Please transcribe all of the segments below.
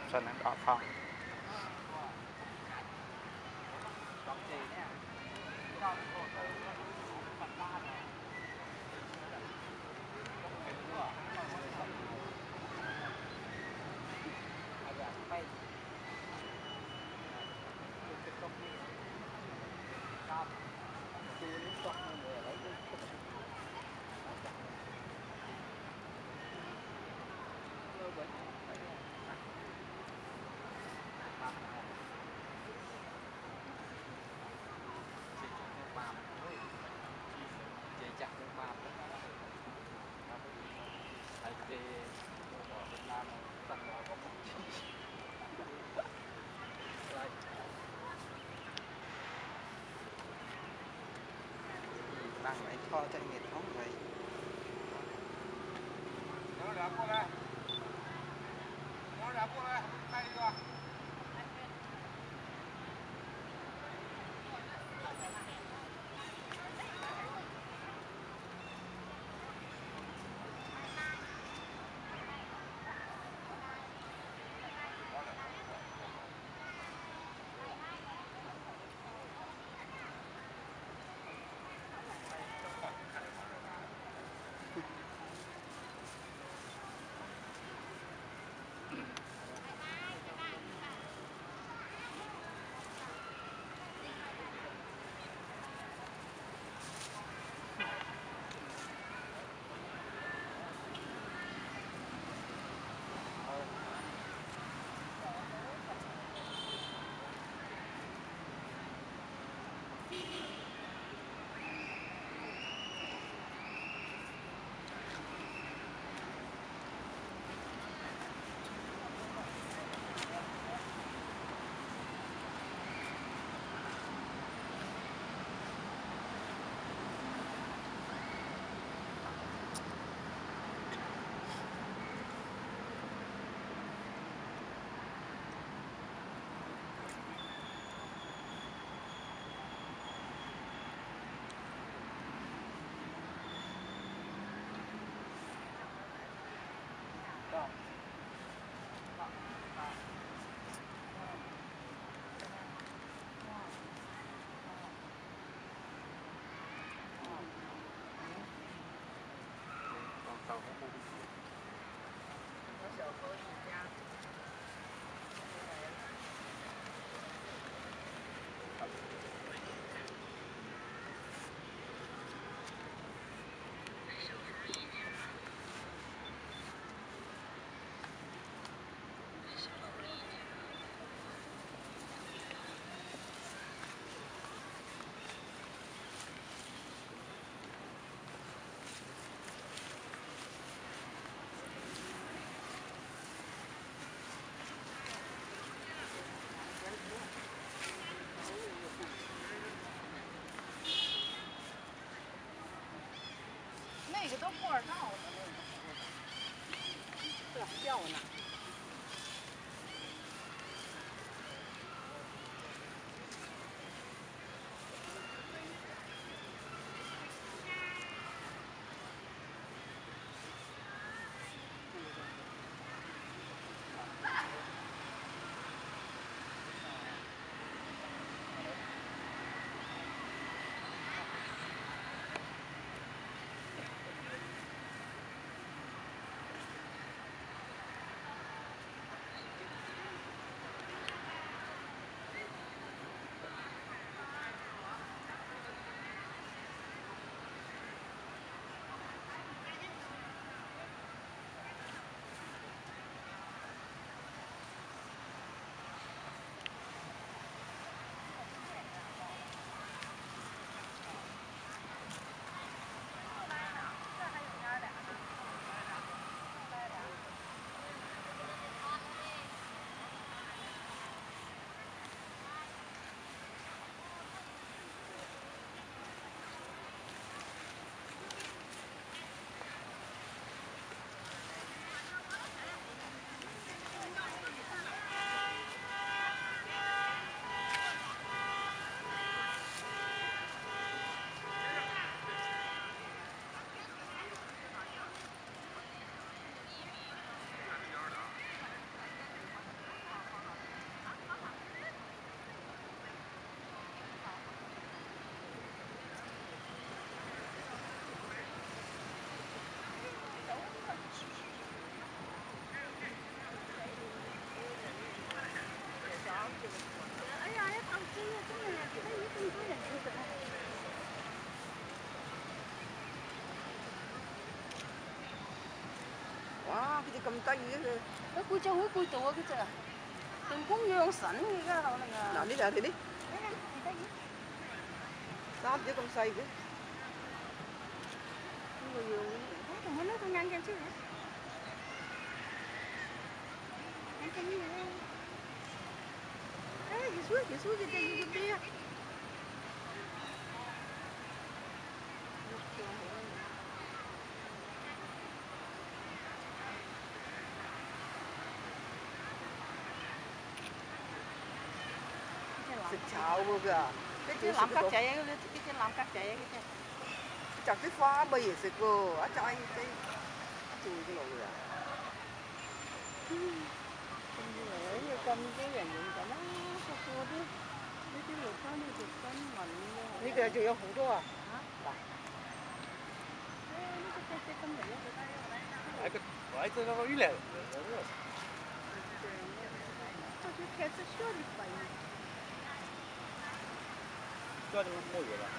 sân ăn đỏ phòng đang phải cho chạy nhiệt không vậy nó đã qua đây hay chưa 那个都不知道的那个，这还叫呢。 Wow, cái gì cầm tay vậy? Cái cùi châu hối cùi tùa cái chợ. Từng cũng nhường sẵn cái nào này à. Nào đi nào thì đi. Sao chứ cầm say vậy? Người nhường. Không muốn nó không nhanh chứ hả? Nhanh cái gì vậy? Ê, cái suối cái chân cái bia. Xịt chảo vô kìa. Cái làm cắt chạy cái làm cắt chạy cái chân. Chặt cái phá bây giờ xịt vô. Á chạy cái chui cái lỗ kìa. Như cầm cái dạng dụng cả nó cô đi. Cái lục nó đi được con mình. Này kìa chỉ có hủ thôi à? Vậy tôi nó ý là cho nó mua gì đó.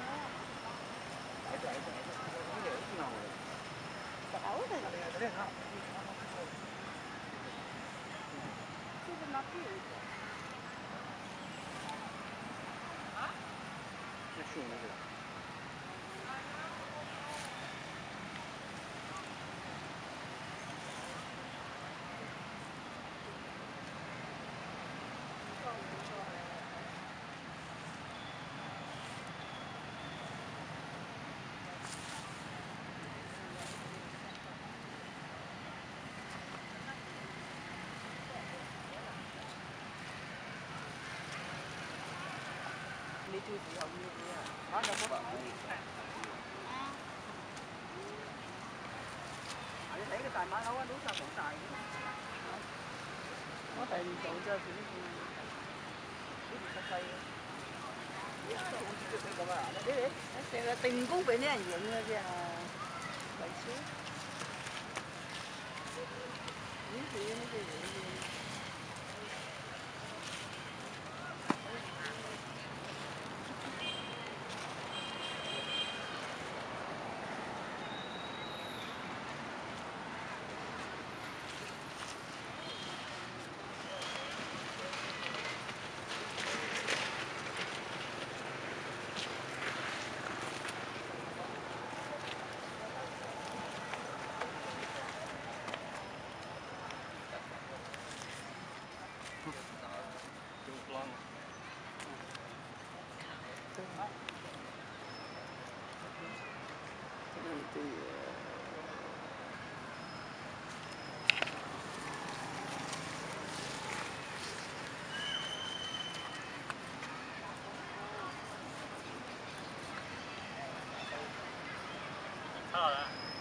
Đi chui thì không như thế à? Nó đâu có bạn. Anh thấy cái tài má nấu ăn đúng sao cũng tài nữa. Có tiền tụ cho thì tình cũng phải nè những người kìa bảy số những gì nó gì Sao rồi?